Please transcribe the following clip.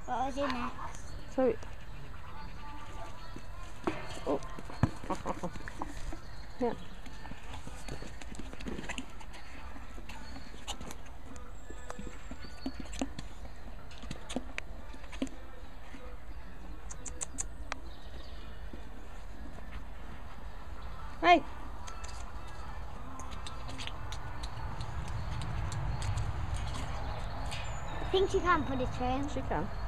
What was in next? So. Oh. Yeah. Hey. I think she can put it through. She can.